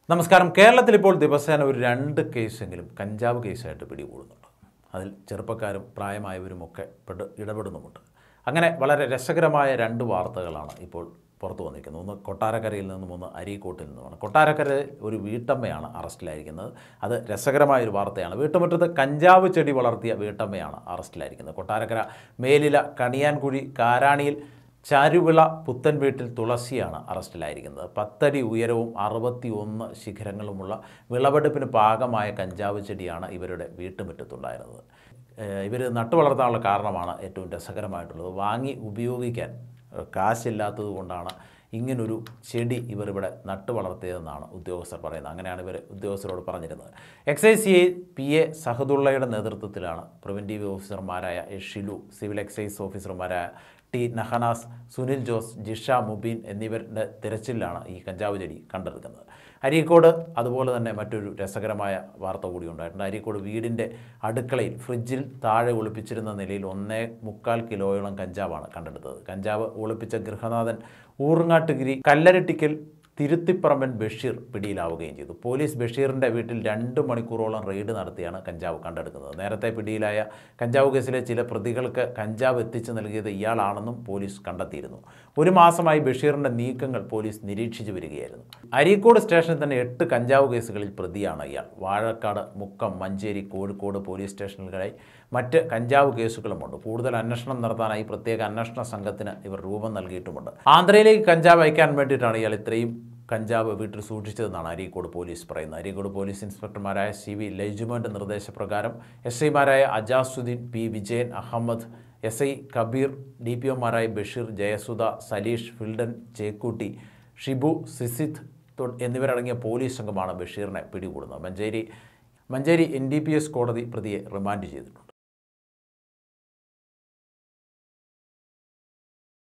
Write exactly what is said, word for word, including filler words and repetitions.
നമസ്കാരം. കേരളത്തിൽ ഇപ്പോൾ ദിവസേന ഒരു രണ്ട് കേസെങ്കിലും കഞ്ചാവ് കേസായിട്ട് പിടികൂടുന്നുണ്ട്. അതിൽ ചെറുപ്പക്കാരും പ്രായമായവരുമൊക്കെ പെട്ട് ഇടപെടുന്നുമുണ്ട്. അങ്ങനെ വളരെ രസകരമായ രണ്ട് വാർത്തകളാണ് ഇപ്പോൾ പുറത്തു വന്നിരിക്കുന്നത്. ഒന്ന് കൊട്ടാരക്കരയിൽ നിന്നും ഒന്ന് അരീക്കോട്ടിൽ നിന്നുമാണ്. കൊട്ടാരക്കരയിൽ ഒരു വീട്ടമ്മയാണ് അറസ്റ്റിലായിരിക്കുന്നത്. അത് രസകരമായൊരു വാർത്തയാണ്. വീട്ടുമുറ്റത്ത് കഞ്ചാവ് ചെടി വളർത്തിയ വീട്ടമ്മയാണ് അറസ്റ്റിലായിരിക്കുന്നത്. കൊട്ടാരക്കര മേലില കണിയാൻകുഴി കാരാണിയിൽ ചാരുവിള പുത്തൻ വീട്ടിൽ തുളസിയാണ് അറസ്റ്റിലായിരിക്കുന്നത്. പത്തടി ഉയരവും അറുപത്തി ഒന്ന് ശിഖരങ്ങളുമുള്ള വിളവെടുപ്പിന് പാകമായ കഞ്ചാവ് ചെടിയാണ് ഇവരുടെ വീട്ടുമുറ്റത്തുണ്ടായിരുന്നത്. ഇവർ നട്ടു വളർത്താനുള്ള കാരണമാണ് ഏറ്റവും രസകരമായിട്ടുള്ളത്. വാങ്ങി ഉപയോഗിക്കാൻ കാശില്ലാത്തത് കൊണ്ടാണ് ഇങ്ങനൊരു ചെടി ഇവർ ഇവിടെ നട്ടു വളർത്തിയതെന്നാണ് ഉദ്യോഗസ്ഥർ പറയുന്നത്. അങ്ങനെയാണ് ഇവർ ഉദ്യോഗസ്ഥരോട് പറഞ്ഞിരുന്നത്. Excise C I P A സഹദുള്ളയുടെ നേതൃത്വത്തിലാണ് പ്രിവൻറ്റീവ് ഓഫീസർമാരായ ഷിലു, സിവിൽ എക്സൈസ് ഓഫീസർമാരായ ടി നഹനാസ്, സുനിൽ ജോസ്, ജിഷ മുബീൻ എന്നിവരുടെ തിരച്ചിലാണ് ഈ കഞ്ചാവ് ചെടി കണ്ടെടുക്കുന്നത്. അരീക്കോട് അതുപോലെ തന്നെ മറ്റൊരു രസകരമായ വാർത്ത കൂടി ഉണ്ടായിട്ടുണ്ട്. അരീക്കോട് വീടിൻ്റെ അടുക്കളയിൽ ഫ്രിഡ്ജിൽ താഴെ ഒളിപ്പിച്ചിരുന്ന നിലയിൽ ഒന്നേ മുക്കാൽ കിലോയോളം കഞ്ചാവാണ് കണ്ടെടുത്തത്. കഞ്ചാവ് ഒളിപ്പിച്ച ഗൃഹനാഥൻ ഊറുങ്ങാട്ടുകിരി കല്ലരട്ടിക്കൽ തിരുത്തിപ്പറമ്പൻ ബഷീർ പിടിയിലാവുകയും ചെയ്തു. പോലീസ് ബഷീറിൻ്റെ വീട്ടിൽ രണ്ട് മണിക്കൂറോളം റെയ്ഡ് നടത്തിയാണ് കഞ്ചാവ് കണ്ടെടുക്കുന്നത്. നേരത്തെ പിടിയിലായ കഞ്ചാവ് കേസിലെ ചില പ്രതികൾക്ക് കഞ്ചാവ് എത്തിച്ചു നൽകിയത് ഇയാളാണെന്നും പോലീസ് കണ്ടെത്തിയിരുന്നു. ഒരു മാസമായി ബഷീറിൻ്റെ നീക്കങ്ങൾ പോലീസ് നിരീക്ഷിച്ചു വരികയായിരുന്നു. അരീക്കോട് സ്റ്റേഷനിൽ തന്നെ എട്ട് കഞ്ചാവ് കേസുകളിൽ പ്രതിയാണ് ഇയാൾ. വാഴക്കാട്, മുക്കം, മഞ്ചേരി, കോഴിക്കോട് പോലീസ് സ്റ്റേഷനുകളിലായി മറ്റ് കഞ്ചാവ് കേസുകളുമുണ്ട്. കൂടുതൽ അന്വേഷണം നടത്താനായി പ്രത്യേക അന്വേഷണ സംഘത്തിന് ഇവർ രൂപം നൽകിയിട്ടുമുണ്ട്. ആന്ധ്രയിലേക്ക് കഞ്ചാവ് അയക്കാൻ വേണ്ടിയിട്ടാണ് ഇയാൾ ഇത്രയും കഞ്ചാവ് വീട്ടിൽ സൂക്ഷിച്ചതെന്നാണ് അരീക്കോട് പോലീസ് പറയുന്നത്. അരീക്കോട് പോലീസ് ഇൻസ്പെക്ടർമാരായ സി വി ലൈജുമോൻ്റെ നിർദ്ദേശപ്രകാരം എസ് ഐമാരായ Ajasuddeen, P Vijayan, Ahammed, S I Kabeer, D P ഒമാരായ ബഷീർ, ജയസുധ, സലീഷ്, ഫിൽഡൻ, ചേക്കൂട്ടി, ഷിബു, സിസിത്ത് എന്നിവരടങ്ങിയ പോലീസ് സംഘമാണ് ബഷീറിനെ പിടികൂടുന്നത്. Manjeri Manjeri N D P S കോടതി പ്രതിയെ റിമാൻഡ് ചെയ്തിട്ടുണ്ട്.